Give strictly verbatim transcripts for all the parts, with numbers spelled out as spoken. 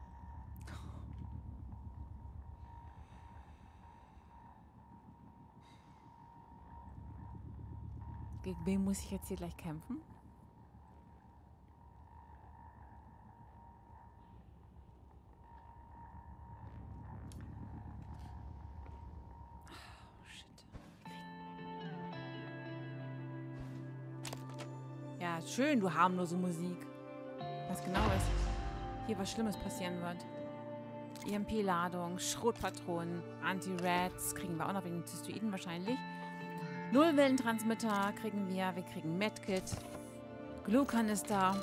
Gegen wen muss ich jetzt hier gleich kämpfen? Oh, shit. Ja, schön, du harmlose Musik. Was genau ist, hier was Schlimmes passieren wird. E M P-Ladung, Schrotpatronen, Anti-Rats kriegen wir auch noch wegen den Zystoiden wahrscheinlich. Nullwellentransmitter kriegen wir. Wir kriegen Medkit. Glue-Kanister.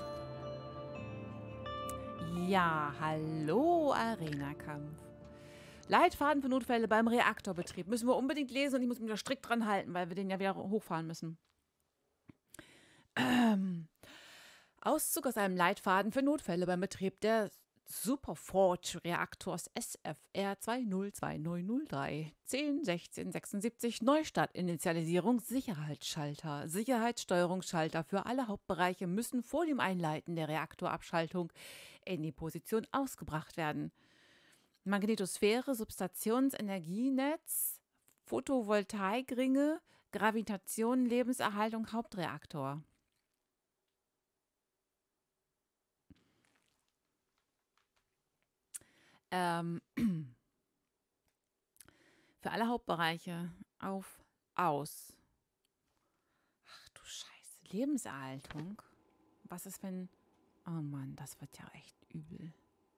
Ja, hallo Arena-Kampf. Leitfaden für Notfälle beim Reaktorbetrieb. Müssen wir unbedingt lesen und ich muss mich da strikt dran halten, weil wir den ja wieder hochfahren müssen. Ähm. Auszug aus einem Leitfaden für Notfälle beim Betrieb der Superforge-Reaktors S F R zwei null zwei neun null drei zehn sechzehn sechsundsiebzig Neustart Initialisierung Sicherheitsschalter. Sicherheitssteuerungsschalter für alle Hauptbereiche müssen vor dem Einleiten der Reaktorabschaltung in die Position ausgebracht werden. Magnetosphäre, Substationsenergienetz, Photovoltaikringe, Gravitation, Lebenserhaltung, Hauptreaktor. Ähm, für alle Hauptbereiche auf, aus. Ach du Scheiße. Lebenserhaltung? Was ist, wenn... Oh Mann, das wird ja echt übel.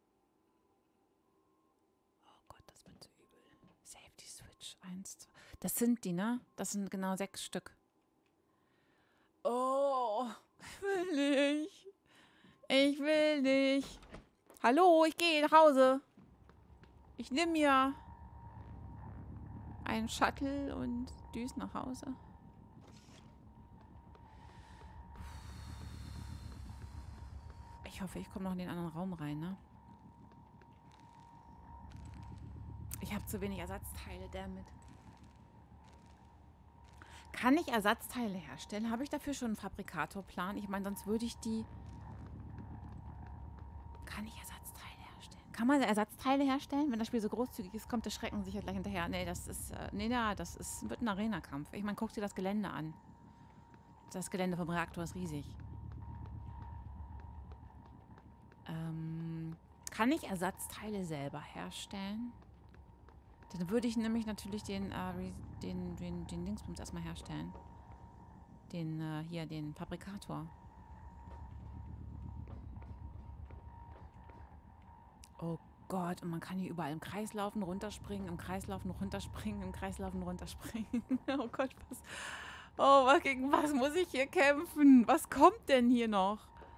Oh Gott, das wird so übel. Safety Switch. Eins, zwei. Das sind die, ne? Das sind genau sechs Stück. Oh, ich will nicht. Ich will nicht. Hallo, ich gehe nach Hause. Ich nehme mir einen Shuttle und düse nach Hause. Ich hoffe, ich komme noch in den anderen Raum rein, ne? Ich habe zu wenig Ersatzteile, damit. Kann ich Ersatzteile herstellen? Habe ich dafür schon einen Fabrikatorplan? Ich meine, sonst würde ich die... Kann ich Ersatzteile herstellen? Kann man Ersatzteile herstellen? Wenn das Spiel so großzügig ist, kommt der Schrecken sicher gleich hinterher. Nee, das ist... Äh, nee, na, das ist, wird ein Arena-Kampf. Ich meine, guck dir das Gelände an. Das Gelände vom Reaktor ist riesig. Ähm, kann ich Ersatzteile selber herstellen? Dann würde ich nämlich natürlich den, äh, den, den, den Dingsbums erstmal herstellen. Den, äh, hier, den Fabrikator. Gott, und man kann hier überall im Kreis laufen, runterspringen, im Kreis laufen, runterspringen, im Kreis laufen, runterspringen. Oh Gott, was... Oh, was, gegen was muss ich hier kämpfen? Was kommt denn hier noch?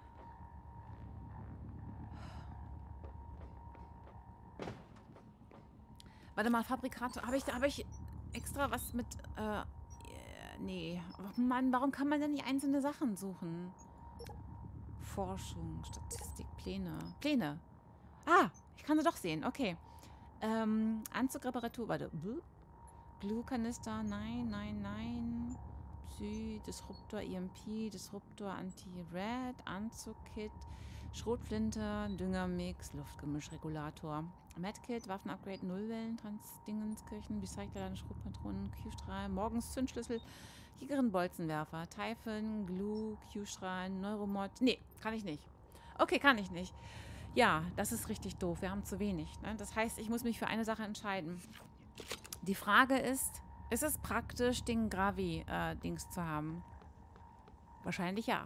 Warte mal, Fabrikator. Habe ich, hab ich extra was mit... Äh, nee. Oh Mann, warum kann man denn nicht einzelne Sachen suchen? Forschung, Statistik, Pläne. Pläne. Ah, ich kann sie doch sehen. Okay. Ähm, Anzugreparatur. Warte. Glue-Kanister. Nein, nein, nein. Psy, Disruptor, E M P, Disruptor, Anti-Red, Anzugkit, Schrotflinte, Düngermix, Luftgemischregulator. Medkit, Waffenupgrade, Nullwellen, Transdingenskirchen, Recycler, Schrotpatronen, Q-Strahl, morgens Zündschlüssel, Gigerenbolzenwerfer, Typhon, Glue, Q-Strahl, Neuromod. Nee, kann ich nicht. Okay, kann ich nicht. Ja, das ist richtig doof. Wir haben zu wenig. Ne? Das heißt, ich muss mich für eine Sache entscheiden. Die Frage ist, ist es praktisch, den Gravi-Dings äh, zu haben? Wahrscheinlich ja.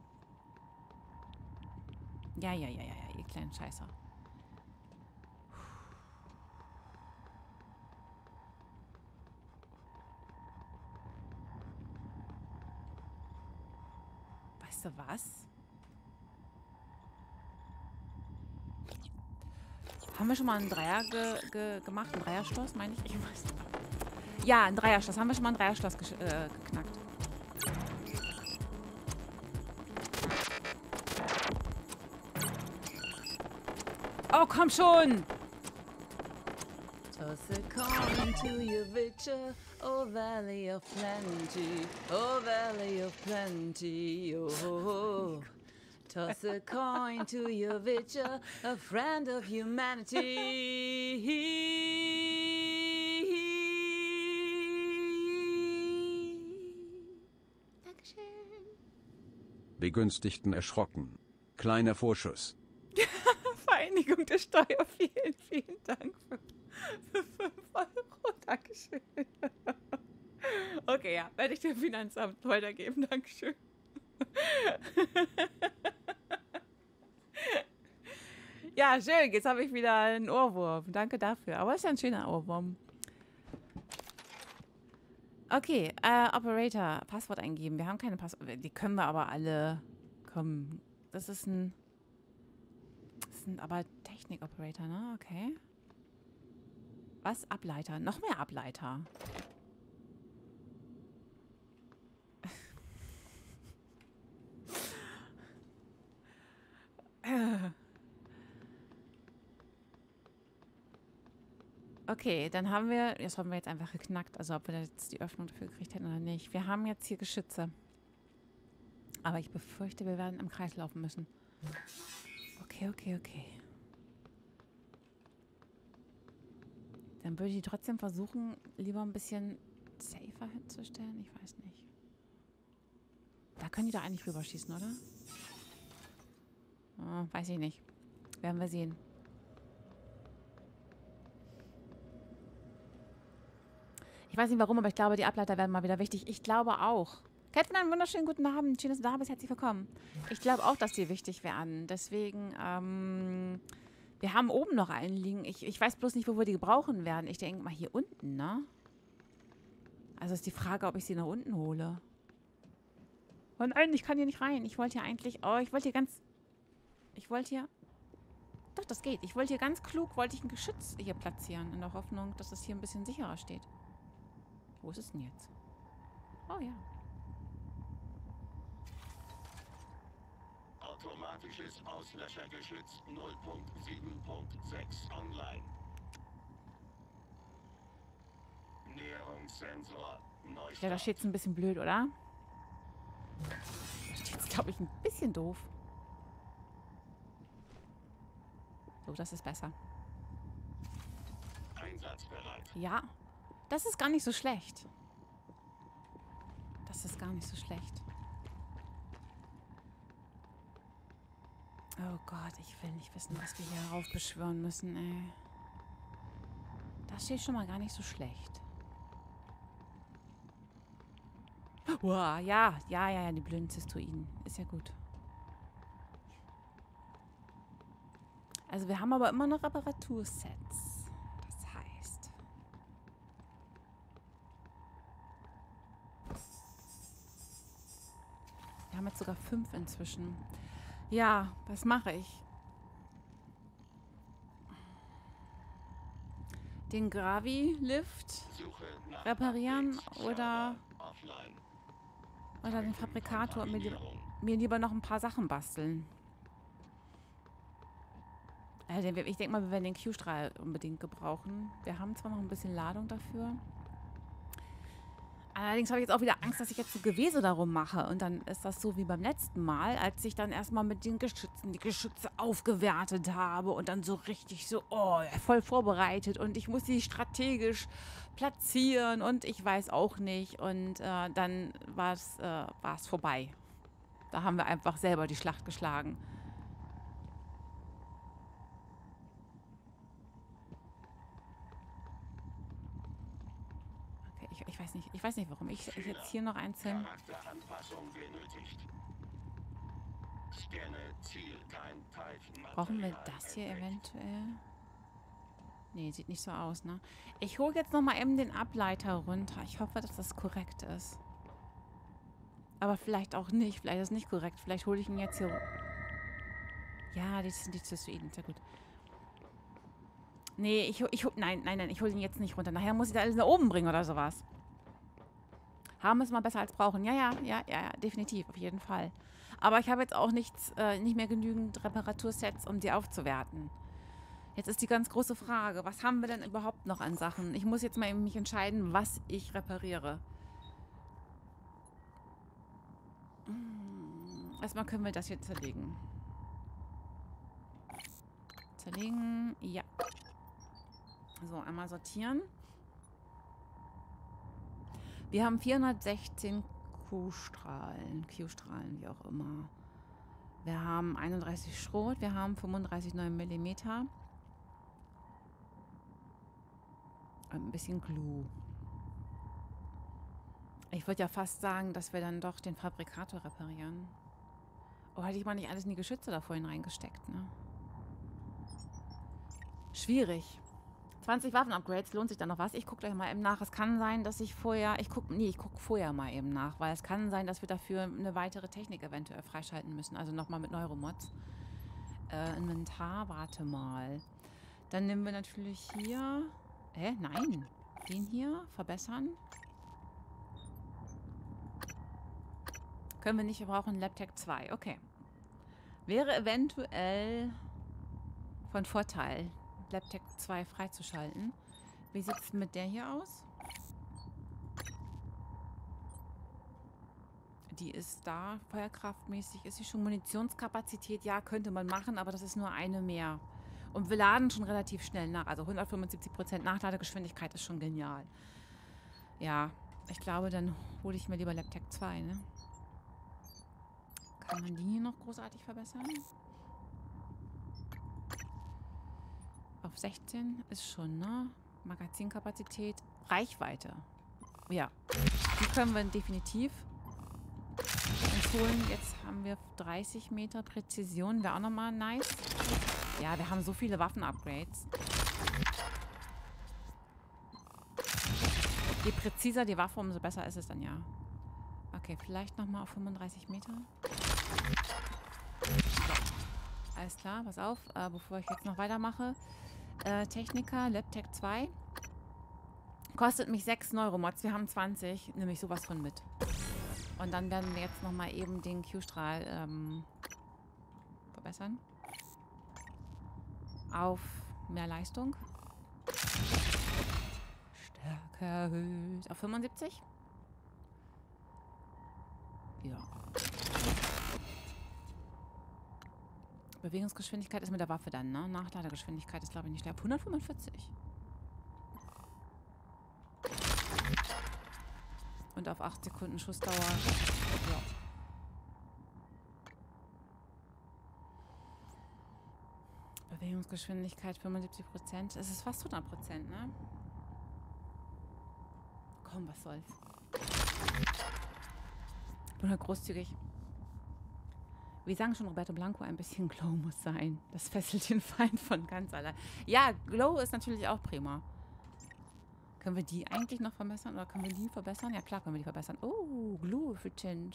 Ja, ja, ja, ja, ja, ihr kleinen Scheißer. Weißt du was? Haben wir schon mal einen Dreier ge ge gemacht? Ein Dreierschloss, meine ich? Ich weiß nicht. Ja, ein Dreierschloss. Haben wir schon mal ein Dreierschloss äh, geknackt. Oh, komm schon! Toss a coin to your victor, oh valley of plenty, oh valley of plenty, oh. oh, oh. Toss a coin to your victor, a friend of humanity. Dankeschön. Begünstigten erschrocken. Kleiner Vorschuss. Vereinigung der Steuer, vielen, vielen Dank für, für fünf Euro. Dankeschön. Okay, ja, werde ich dem Finanzamt weitergeben. Dankeschön. Ja, schön. Jetzt habe ich wieder einen Ohrwurm. Danke dafür. Aber ist ja ein schöner Ohrwurm. Okay, äh, Operator. Passwort eingeben. Wir haben keine Passwort. Die können wir aber alle. Komm. Das ist ein... Das sind aber Technik-Operator, ne? Okay. Was? Ableiter. Noch mehr Ableiter. Okay, dann haben wir... Das haben wir jetzt einfach geknackt. Also ob wir jetzt die Öffnung dafür gekriegt hätten oder nicht. Wir haben jetzt hier Geschütze. Aber ich befürchte, wir werden im Kreis laufen müssen. Okay, okay, okay. Dann würde ich trotzdem versuchen, lieber ein bisschen safer hinzustellen. Ich weiß nicht. Da können die doch eigentlich rüberschießen, oder? Oh, weiß ich nicht. Werden wir sehen. Ich weiß nicht warum, aber ich glaube, die Ableiter werden mal wieder wichtig. Ich glaube auch. Catherine, einen wunderschönen guten Abend. Schön, dass du da bist. Herzlich willkommen. Ich glaube auch, dass die wichtig werden. Deswegen, ähm, wir haben oben noch einen liegen. Ich, ich weiß bloß nicht, wo wir die gebrauchen werden. Ich denke mal hier unten, ne? Also ist die Frage, ob ich sie nach unten hole. Oh nein, ich kann hier nicht rein. Ich wollte hier eigentlich, oh, ich wollte hier ganz, ich wollte hier, doch, das geht. Ich wollte hier ganz klug, wollte ich ein Geschütz hier platzieren. In der Hoffnung, dass es hier ein bisschen sicherer steht. Wo ist es denn jetzt? Oh ja. Automatisches Auslöschergeschütz null Punkt sieben Punkt sechs online. Näherungssensor Neustart. Ja, da steht es ein bisschen blöd, oder? Da steht es, glaube ich, ein bisschen doof. So, das ist besser. Einsatzbereit. Ja, das ist gar nicht so schlecht. Das ist gar nicht so schlecht. Oh Gott, ich will nicht wissen, was wir hier raufbeschwören müssen, ey. Das steht schon mal gar nicht so schlecht. Wow, ja, ja, ja, ja, die blöden Zystoiden. Ist ja gut. Also Also wir haben aber immer noch Reparatursets. Das heißt... Wir haben jetzt sogar fünf inzwischen. Ja, was mache ich? Den Gravi-Lift Suche nach reparieren Updates. oder, Server offline. oder den Fabrikator und mir, li mir lieber noch ein paar Sachen basteln. Also ich denke mal, wir werden den Q-Strahl unbedingt gebrauchen. Wir haben zwar noch ein bisschen Ladung dafür. Allerdings habe ich jetzt auch wieder Angst, dass ich jetzt so Gewese darum mache. Und dann ist das so wie beim letzten Mal, als ich dann erstmal mit den Geschützen die Geschütze aufgewertet habe und dann so richtig so, oh, voll vorbereitet und ich muss sie strategisch platzieren und ich weiß auch nicht. Und äh, dann war es äh, war's vorbei. Da haben wir einfach selber die Schlacht geschlagen. Ich, ich weiß nicht, ich weiß nicht, warum ich, ich jetzt hier noch einzeln... Charakteranpassung benötigt. Scanne Ziel, kein Teilchenmaterial. Brauchen wir das hier entdeckt. eventuell? Nee, sieht nicht so aus, ne? Ich hole jetzt noch mal eben den Ableiter runter. Ich hoffe, dass das korrekt ist. Aber vielleicht auch nicht. Vielleicht ist es nicht korrekt. Vielleicht hole ich ihn jetzt hier... Ja, die sind die Cystoiden. Sehr gut. Nee, ich, ich nein, nein, nein, ich hole ihn jetzt nicht runter. Nachher muss ich da alles nach oben bringen oder sowas. Haben es mal besser als brauchen. Ja, ja, ja, ja, ja, definitiv, auf jeden Fall. Aber ich habe jetzt auch nichts, äh, nicht mehr genügend Reparatursets, um die aufzuwerten. Jetzt ist die ganz große Frage, was haben wir denn überhaupt noch an Sachen? Ich muss jetzt mal eben mich entscheiden, was ich repariere. Hm, erstmal können wir das hier zerlegen. Zerlegen, ja. So, einmal sortieren. Wir haben vierhundertsechzehn Q-Strahlen, Q-Strahlen, wie auch immer. Wir haben einunddreißig Schrot, wir haben fünfunddreißig neun Millimeter. Und ein bisschen Glue. Ich würde ja fast sagen, dass wir dann doch den Fabrikator reparieren. Oh, hätte ich mal nicht alles in die Geschütze da vorhin reingesteckt, ne? Schwierig. zwanzig Waffen-Upgrades, lohnt sich da noch was? Ich gucke gleich mal eben nach. Es kann sein, dass ich vorher... Ich gucke... Nee, ich gucke vorher mal eben nach, weil es kann sein, dass wir dafür eine weitere Technik eventuell freischalten müssen. Also nochmal mit Neuromods. Äh, Inventar, warte mal. Dann nehmen wir natürlich hier... Hä? Nein. Den hier verbessern. Können wir nicht, wir brauchen LabTech zwei. Okay. Wäre eventuell von Vorteil, LabTech zwei freizuschalten. Wie sieht es mit der hier aus? Die ist da, feuerkraftmäßig. Ist sie schon Munitionskapazität? Ja, könnte man machen, aber das ist nur eine mehr. Und wir laden schon relativ schnell nach. Also hundertfünfundsiebzig Prozent Nachladegeschwindigkeit ist schon genial. Ja, ich glaube, dann hole ich mir lieber LabTech zwei, ne? Kann man die hier noch großartig verbessern? Auf sechzehn ist schon, ne? Magazinkapazität. Reichweite. Ja, die können wir definitiv uns holen. Jetzt haben wir dreißig Meter Präzision. Wäre auch nochmal nice. Ja, wir haben so viele Waffen-Upgrades. Je präziser die Waffe, umso besser ist es dann ja. Okay, vielleicht nochmal auf fünfunddreißig Meter. So. Alles klar, pass auf, äh, bevor ich jetzt noch weitermache. Äh, Techniker, LabTech zwei. Kostet mich sechs Neuromods. Wir haben zwanzig. Nehme ich sowas von mit. Und dann werden wir jetzt nochmal eben den Q-Strahl ähm, verbessern. Auf mehr Leistung. Stärke erhöht. Auf fünfundsiebzig. Ja. Bewegungsgeschwindigkeit ist mit der Waffe dann, ne? Nachladegeschwindigkeit ist, glaube ich, nicht schlecht. hundertfünfundvierzig. Und auf acht Sekunden Schussdauer. Ja. Bewegungsgeschwindigkeit fünfundsiebzig Prozent. Es ist fast hundert Prozent, ne? Komm, was soll's. Ich bin halt großzügig. Wie sagen schon Roberto Blanco, ein bisschen Glow muss sein. Das fesselt den Feind von ganz allein. Ja, Glow ist natürlich auch prima. Können wir die eigentlich noch verbessern? Oder können wir die verbessern? Ja, klar können wir die verbessern. Oh, Glue für Change.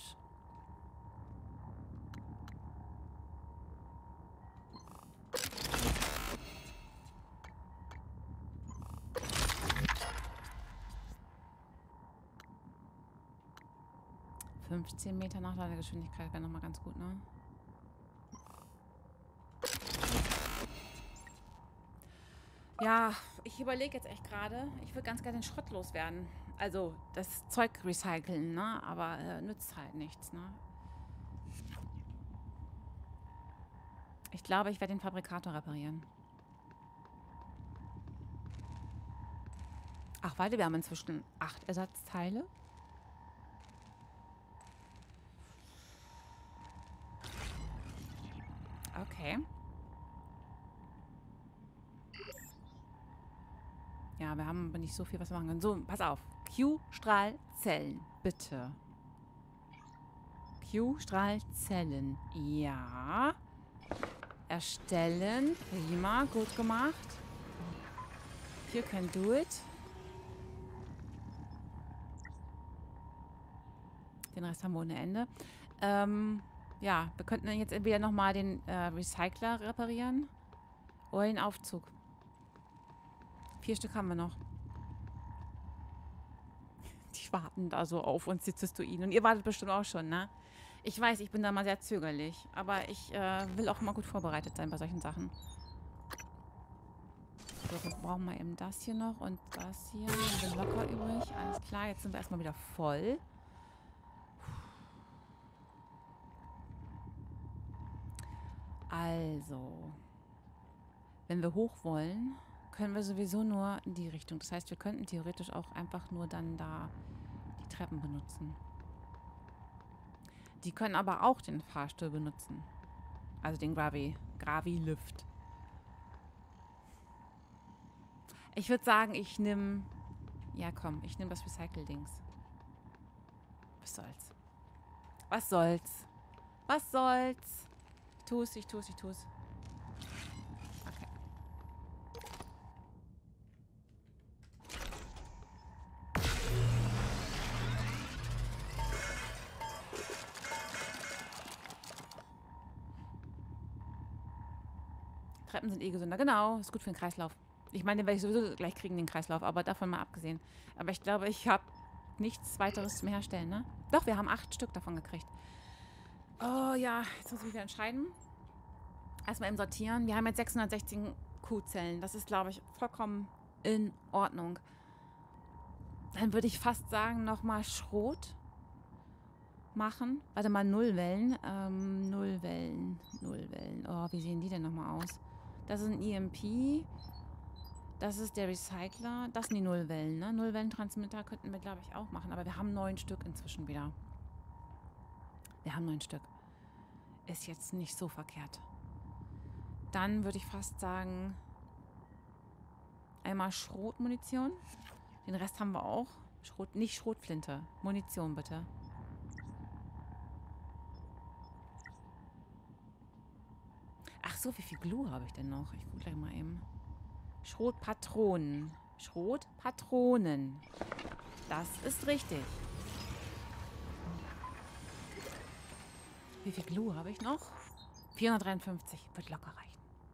fünfzehn Meter Nachladegeschwindigkeit wäre nochmal ganz gut, ne? Ja, ich überlege jetzt echt gerade, ich würde ganz gerne den Schrott loswerden. Also das Zeug recyceln, ne? Aber äh, nützt halt nichts, ne? Ich glaube, ich werde den Fabrikator reparieren. Ach, warte, wir haben inzwischen acht Ersatzteile. Okay. Ja, wir haben aber nicht so viel, was wir machen können. So, pass auf. Q-Strahlzellen, bitte. Q-Strahlzellen. Ja. Erstellen. Prima, gut gemacht. You can do it. Den Rest haben wir ohne Ende. Ähm... Ja, wir könnten jetzt entweder nochmal den äh, Recycler reparieren oder den Aufzug. Vier Stück haben wir noch. Die warten da so auf uns, die Zystoiden. Und ihr wartet bestimmt auch schon, ne? Ich weiß, ich bin da mal sehr zögerlich. Aber ich äh, will auch mal gut vorbereitet sein bei solchen Sachen. So, wir brauchen mal eben das hier noch und das hier. Wir sind locker übrig. Alles klar, jetzt sind wir erstmal wieder voll. Also, wenn wir hoch wollen, können wir sowieso nur in die Richtung. Das heißt, wir könnten theoretisch auch einfach nur dann da die Treppen benutzen. Die können aber auch den Fahrstuhl benutzen. Also den Gravi, Gravi-Lift. Ich würde sagen, ich nehme... Ja, komm, ich nehme das Recycle-Dings. Was soll's? Was soll's? Was soll's? Ich tu's, ich tu's, ich tu's. Okay. Treppen sind eh gesünder. Genau, ist gut für den Kreislauf. Ich meine, den werde ich sowieso gleich kriegen, den Kreislauf, aber davon mal abgesehen. Aber ich glaube, ich habe nichts weiteres zum Herstellen, ne? Doch, wir haben acht Stück davon gekriegt. Oh ja, jetzt muss ich mich wieder entscheiden. Erstmal eben sortieren. Wir haben jetzt sechshundertsechzehn Q-Zellen. Das ist, glaube ich, vollkommen in Ordnung. Dann würde ich fast sagen, nochmal Schrot machen. Warte mal, Nullwellen. Ähm, Nullwellen. Nullwellen. Oh, wie sehen die denn nochmal aus? Das ist ein E M P. Das ist der Recycler. Das sind die Nullwellen, ne? Nullwellentransmitter könnten wir, glaube ich, auch machen. Aber wir haben neun Stück inzwischen wieder. Wir haben neun Stück. Ist jetzt nicht so verkehrt. Dann würde ich fast sagen, einmal Schrotmunition. Den Rest haben wir auch. Schrot, nicht Schrotflinte. Munition bitte. Ach so, wie viel Glue habe ich denn noch? Ich gucke gleich mal eben. Schrotpatronen. Schrotpatronen. Das ist richtig. Wie viel Glue habe ich noch? vierhundertdreiundfünfzig. Wird locker reichen.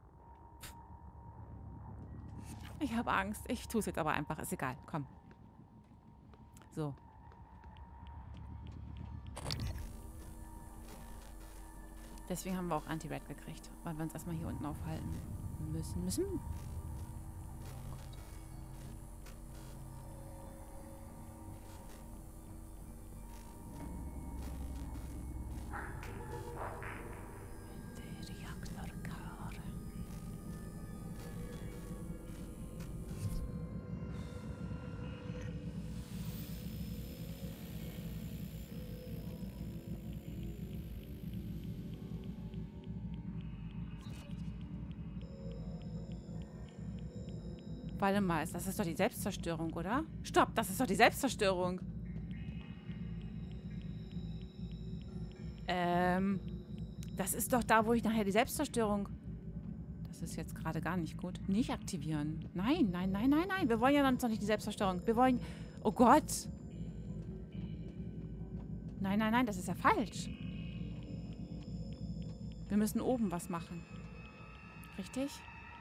Ich habe Angst. Ich tue es jetzt aber einfach. Ist egal. Komm. So. Deswegen haben wir auch Anti-Red gekriegt. Weil wir uns erstmal hier unten aufhalten müssen. Müssen? Warte mal, das ist doch die Selbstzerstörung, oder? Stopp, das ist doch die Selbstzerstörung. Ähm, Das ist doch da, wo ich nachher die Selbstzerstörung... Das ist jetzt gerade gar nicht gut. Nicht aktivieren. Nein, nein, nein, nein, nein. Wir wollen ja noch nicht die Selbstzerstörung. Wir wollen... Oh Gott. Nein, nein, nein, das ist ja falsch. Wir müssen oben was machen. Richtig?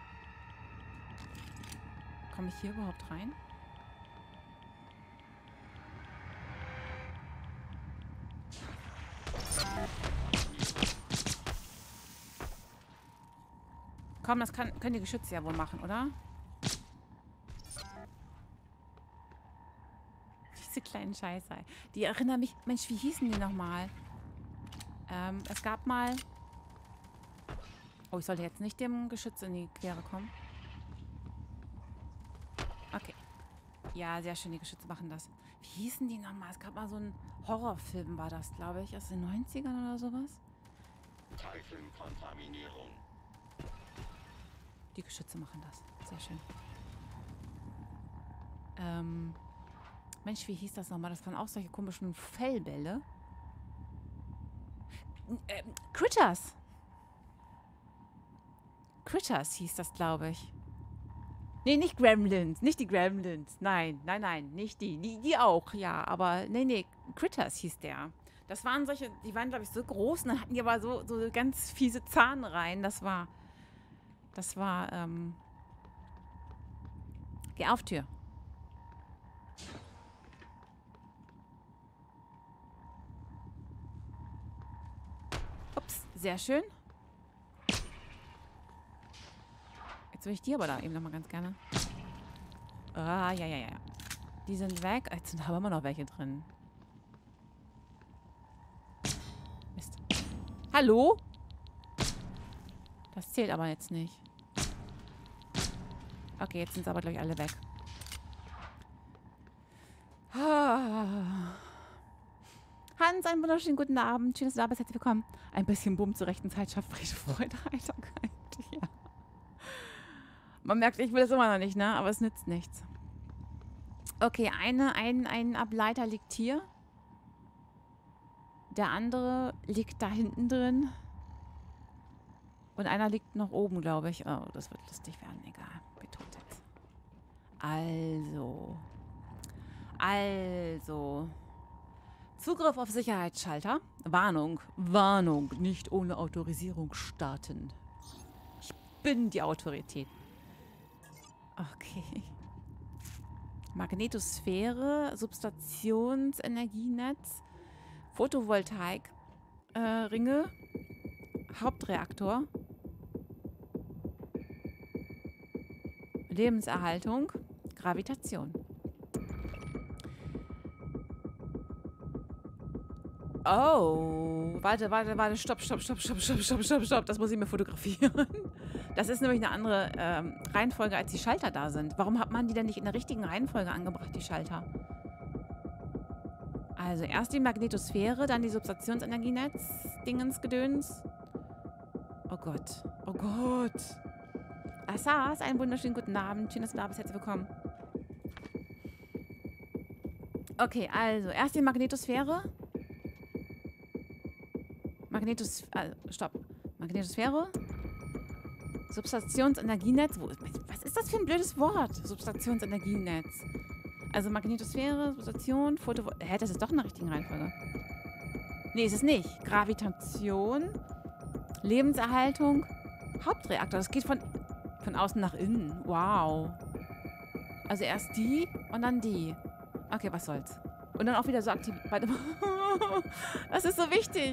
Komme ich hier überhaupt rein? Komm, das kann, können die Geschütze ja wohl machen, oder? Diese kleinen Scheiße. Die erinnern mich... Mensch, wie hießen die nochmal? Ähm, es gab mal... Oh, ich sollte jetzt nicht dem Geschütz in die Quere kommen. Okay. Ja, sehr schön, die Geschütze machen das. Wie hießen die nochmal? Es gab mal so einen Horrorfilm, war das, glaube ich, aus den neunzigern oder sowas. Teilchenkontaminierung. Die Geschütze machen das. Sehr schön. Ähm... Mensch, wie hieß das nochmal? Das waren auch solche komischen Fellbälle. Ähm, Critters! Critters hieß das, glaube ich. Nee, nicht Gremlins. Nicht die Gremlins. Nein, nein, nein. Nicht die. Die, die auch, ja. Aber nee, nee. Critters hieß der. Das waren solche, die waren, glaube ich, so groß. Und dann hatten die aber so, so ganz fiese Zahnreihen. Das war... Das war, ähm... Geh auf, Tür. Ups, sehr schön. Jetzt will ich die aber da eben nochmal ganz gerne. Ah, ja, ja, ja. Die sind weg. Jetzt sind aber immer noch welche drin. Mist. Hallo? Das zählt aber jetzt nicht. Okay, jetzt sind sie aber, glaube ich, alle weg. Ah. Hans, einen wunderschönen guten Abend. Schön, dass du da bist. Herzlich willkommen. Ein bisschen Bumm zur rechten Zeit schafft Friede, Freude, Heiterkeit. Ja. Man merkt, ich will es immer noch nicht, ne? Aber es nützt nichts. Okay, eine, ein, ein Ableiter liegt hier. Der andere liegt da hinten drin. Und einer liegt noch oben, glaube ich. Oh, das wird lustig werden. Egal. Wir tun es jetzt. Also. Also. Zugriff auf Sicherheitsschalter. Warnung. Warnung. Nicht ohne Autorisierung starten. Ich bin die Autorität. Okay. Magnetosphäre. Substationsenergienetz. Photovoltaik. Äh, Ringe. Hauptreaktor. Lebenserhaltung. Gravitation. Oh. Warte, warte, warte. Stopp, stopp, stopp, stopp, stopp, stopp, stopp, stopp. Das muss ich mir fotografieren. Das ist nämlich eine andere ähm, Reihenfolge, als die Schalter da sind. Warum hat man die denn nicht in der richtigen Reihenfolge angebracht, die Schalter? Also erst die Magnetosphäre, dann die Substationsenergienetz, Dingensgedöns. Oh Gott. Oh Gott. Assas, einen wunderschönen guten Abend. Schön, dass du da bist. Herzlich willkommen. Okay, also erst die Magnetosphäre. Magnetos... Äh, stopp. Magnetosphäre. Substationsenergienetz. Wo ist, was ist das für ein blödes Wort? Substationsenergienetz. Also Magnetosphäre, Substation, Foto... Hä, das ist doch in der richtigen Reihenfolge. Nee, ist es nicht. Gravitation, Lebenserhaltung, Hauptreaktor. Das geht von, von außen nach innen. Wow. Also erst die und dann die. Okay, was soll's. Und dann auch wieder so aktiv... Warte mal. Das ist so wichtig.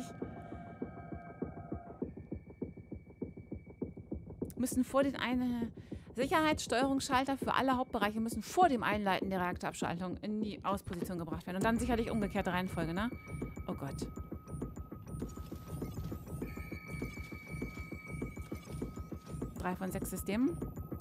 Müssen vor den einen... Sicherheitssteuerungsschalter für alle Hauptbereiche müssen vor dem Einleiten der Reaktorabschaltung in die Ausposition gebracht werden. Und dann sicherlich umgekehrte Reihenfolge, ne? Oh Gott. Drei von sechs Systemen.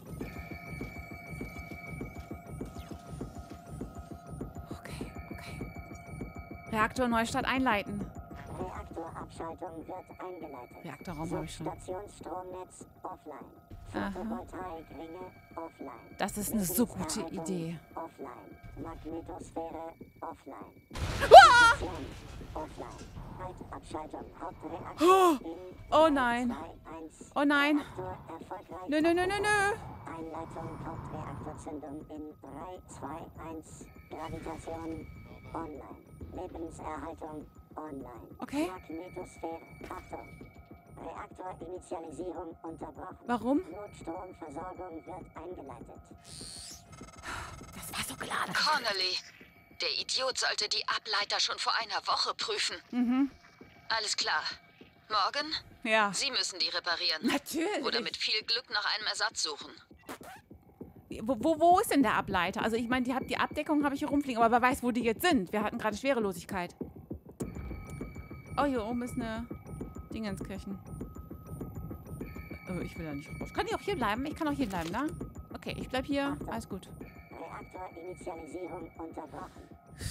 Okay, okay. Reaktor Neustart einleiten. Reaktorabschaltung wird eingeleitet. Reaktorraum habe ich schon. Stationsstromnetz offline. Aha. Photovoltaikringe offline. Das ist eine so gute Idee. Offline. Magnetosphäre offline. Ah! Offline. Abschaltung. Hauptreaktor Oh, in oh nein. zwei eins. Oh nein. Reaktor erfolgreich. Nö, nö, nö, nö, nö. Einleitung Hauptreaktorzündung in drei, zwei, eins. Gravitation online. Lebenserhaltung online. Okay. Magnetosphäre. Achtung. Reaktorinitialisierung unterbrochen. Warum? Notstromversorgung wird eingeleitet. Das war so klar. Das Connolly, der Idiot sollte die Ableiter schon vor einer Woche prüfen. mhm. Alles klar. Morgen? Ja. Sie müssen die reparieren. Natürlich. Oder mit viel Glück nach einem Ersatz suchen. Wo, wo, wo ist denn der Ableiter? Also ich meine, die, hab- die Abdeckung habe ich hier rumfliegen, aber wer weiß, wo die jetzt sind. Wir hatten gerade Schwerelosigkeit. Oh, hier oben ist eine Dingenskirchen. Oh, ich will da nicht raus. Kann ich auch hier bleiben? Ich kann auch hier bleiben, ne? Okay, ich bleib hier. Alles gut. Reaktorinitialisierung unterbrochen.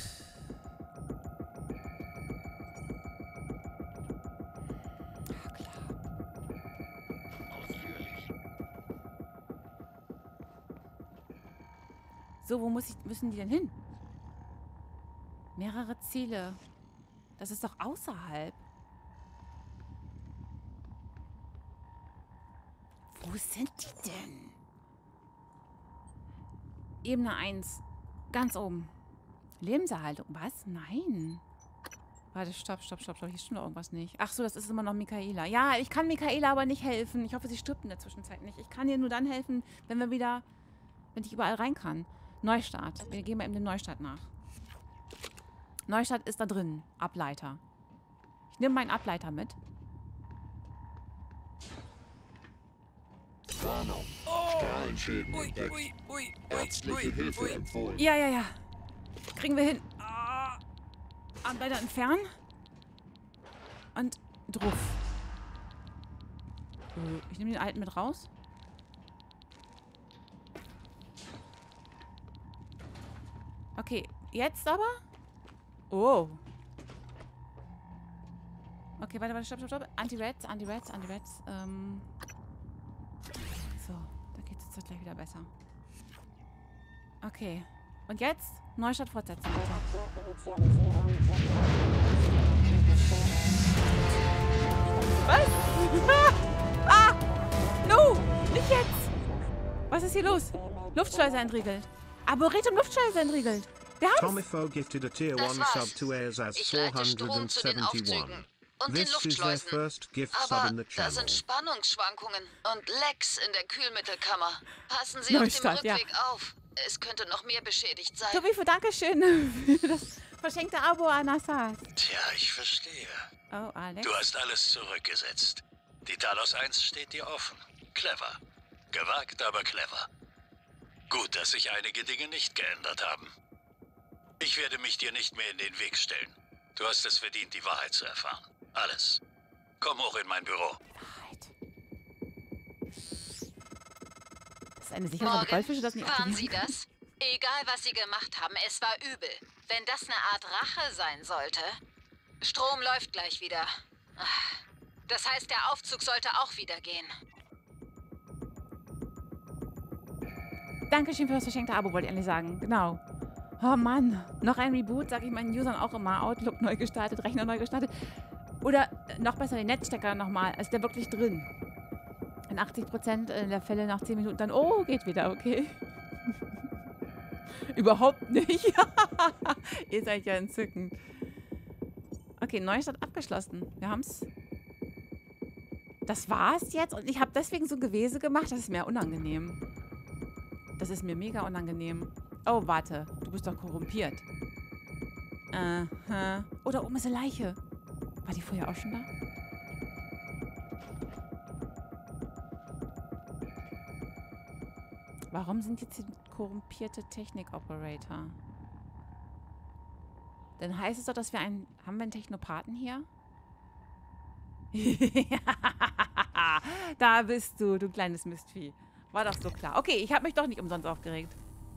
Ja, klar. Ausführlich. So, wo muss ich, müssen die denn hin? Mehrere Ziele. Das ist doch außerhalb. Wo sind die denn? Ebene eins. Ganz oben. Lebenserhaltung. Was? Nein. Warte, stopp, stopp, stopp, stopp. Hier stimmt doch irgendwas nicht. Ach so, das ist immer noch Michaela. Ja, ich kann Michaela aber nicht helfen. Ich hoffe, sie stirbt in der Zwischenzeit nicht. Ich kann ihr nur dann helfen, wenn wir wieder... Wenn ich überall rein kann. Neustart. Wir gehen mal eben dem Neustart nach. Neustart ist da drin. Ableiter. Ich nehme meinen Ableiter mit. Warnung. Strahlenschäden entdeckt. ui, ui, Ärztliche Hilfe empfohlen. Ja, ja, ja. Kriegen wir hin. Ah, Ableiter entfernen. Und drauf. Äh, Ich nehme den alten mit raus. Okay, jetzt aber. Oh. Okay, warte, warte, stopp, stopp, stopp. Anti-Reds, Anti-Reds, Anti-Reds. Ähm. So, da geht es jetzt gleich wieder besser. Okay. Und jetzt Neustart fortsetzen, bitte. Reaktorinitialisierung wird Was? Ah! No! Nicht jetzt! Was ist hier los? Luftschleuse entriegelt. Arboretum Luftschleuse entriegelt. Wir haben's! Tomifo gifted a tier Das one war's. sub to Airsats Ich leite Strom zu den Aufzügen und den This is their Luftschleusen. first gift sub Aber in the da channel. sind Spannungsschwankungen und Lecks in der Kühlmittelkammer. Passen Sie Neustart, auf dem ja. Rückweg auf. Es könnte noch mehr beschädigt sein. Tobi, für Dankeschön für das verschenkte Abo an Assas. Tja, ich verstehe. Oh, Alex. Du hast alles zurückgesetzt. Die Talos eins steht dir offen. Clever. Gewagt, aber clever. Gut, dass sich einige Dinge nicht geändert haben. Ich werde mich dir nicht mehr in den Weg stellen. Du hast es verdient, die Wahrheit zu erfahren. Alles. Komm hoch in mein Büro. Wahrheit. Das ist eine sichere Morgen, Goldfische, das nicht waren Sie aktivieren kann. das? Egal, was Sie gemacht haben, es war übel. Wenn das eine Art Rache sein sollte... Strom läuft gleich wieder. Ach, das heißt, der Aufzug sollte auch wieder gehen. Dankeschön für das verschenkte Abo, wollte ich ehrlich sagen. Genau. Oh Mann. Noch ein Reboot, sage ich meinen Usern auch immer. Outlook neu gestartet, Rechner neu gestartet. Oder äh, noch besser, den Netzstecker nochmal. Ist der wirklich drin? In achtzig Prozent der Fälle nach zehn Minuten dann, oh, geht wieder, okay. Überhaupt nicht. Ihr seid ja entzückend. Okay, Neustart abgeschlossen. Wir haben's. Das war's jetzt. Und ich habe deswegen so Gewese gemacht. Das ist mir unangenehm. Das ist mir mega unangenehm. Oh, warte. Du bist doch korrumpiert. Aha. Oh, da oben ist eine Leiche. War die vorher auch schon da? Warum sind jetzt hier korrumpierte Technik-Operator? Dann heißt es doch, dass wir einen... Haben wir einen Technopathen hier? Da bist du, du kleines Mistvieh. War doch so klar. Okay, ich habe mich doch nicht umsonst aufgeregt.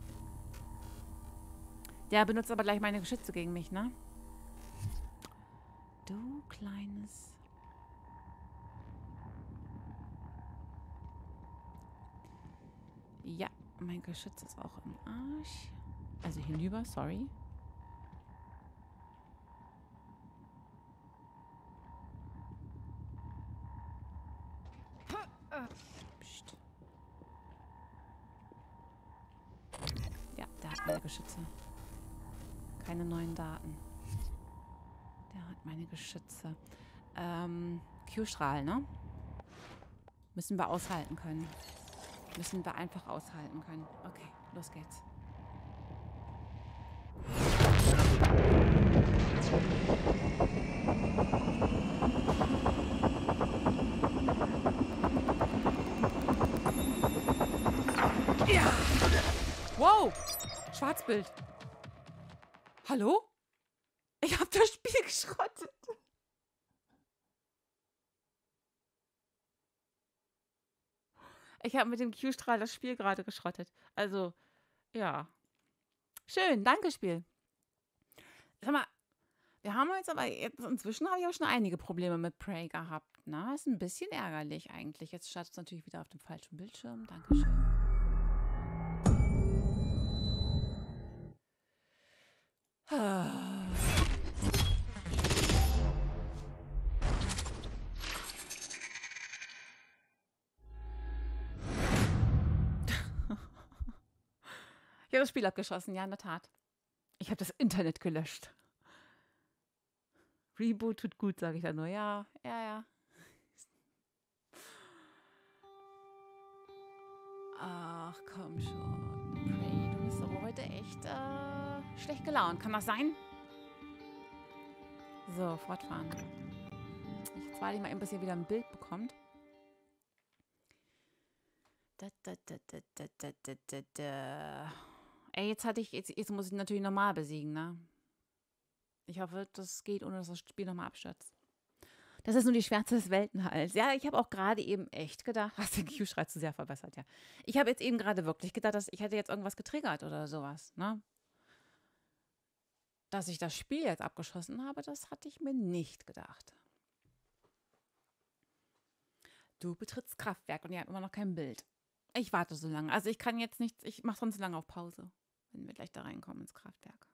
Der benutzt aber gleich meine Geschütze gegen mich, ne? Du kleines... Ja, mein Geschütz ist auch im Arsch. Also hinüber, sorry. Psst. Ja, der hat meine Geschütze. Keine neuen Daten. Der hat meine Geschütze. Ähm, Q-Strahl, ne? Müssen wir aushalten können. Müssen wir einfach aushalten können. Okay, los geht's. Ja! Wow! Schwarzbild. Hallo? Ich hab das Spiel geschrottet. Ich habe mit dem Q-Strahl das Spiel gerade geschrottet. Also, ja. Schön, danke, Spiel. Sag mal, wir haben jetzt aber, jetzt, inzwischen habe ich auch schon einige Probleme mit Prey gehabt. Na, ist ein bisschen ärgerlich eigentlich. Jetzt startet es natürlich wieder auf dem falschen Bildschirm. Dankeschön. Ah. Ich habe das Spiel abgeschossen, ja, in der Tat. Ich habe das Internet gelöscht. Reboot tut gut, sage ich da nur. Ja, ja, ja. Ach, komm schon. Prey, du bist aber heute echt äh, schlecht gelaunt. Kann das sein? So, fortfahren. Jetzt warte ich mal eben, bis ihr wieder ein Bild bekommt. Da, da, da, da, da, da, da, da, da. Ey, jetzt hatte ich, jetzt, jetzt muss ich natürlich normal besiegen, ne? Ich hoffe, das geht, ohne dass das Spiel nochmal abstürzt. Das ist nur die Schwärze des Weltenhalls. Ja, ich habe auch gerade eben echt gedacht, hast den Q-Schrei zu sehr verbessert, ja. Ich habe jetzt eben gerade wirklich gedacht, dass ich hätte jetzt irgendwas getriggert oder sowas, ne? Dass ich das Spiel jetzt abgeschossen habe, das hatte ich mir nicht gedacht. Du betrittst Kraftwerk und ihr habt immer noch kein Bild. Ich warte so lange. Also ich kann jetzt nichts, ich mache sonst lange auf Pause, wenn wir gleich da reinkommen ins Kraftwerk.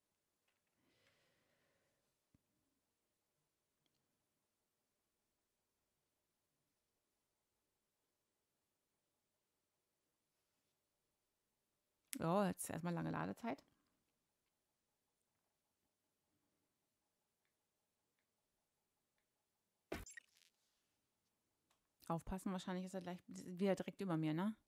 Oh, jetzt erstmal lange Ladezeit. Aufpassen, wahrscheinlich ist er gleich wieder direkt über mir, ne?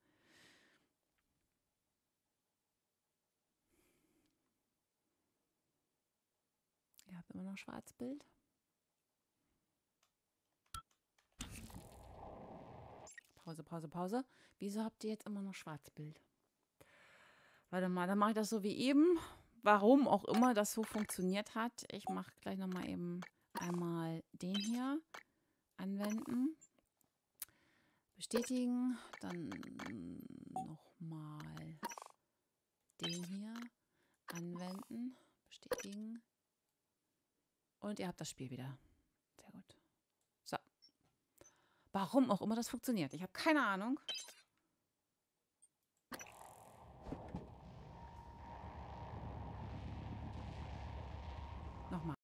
Ihr habt immer noch Schwarzbild. Pause, Pause, Pause. Wieso habt ihr jetzt immer noch Schwarzbild? Warte mal, dann mache ich das so wie eben. Warum auch immer das so funktioniert hat. Ich mache gleich nochmal eben einmal den hier anwenden. Bestätigen. Dann nochmal den hier anwenden. Bestätigen. Und ihr habt das Spiel wieder. Sehr gut. So. Warum auch immer das funktioniert. Ich habe keine Ahnung.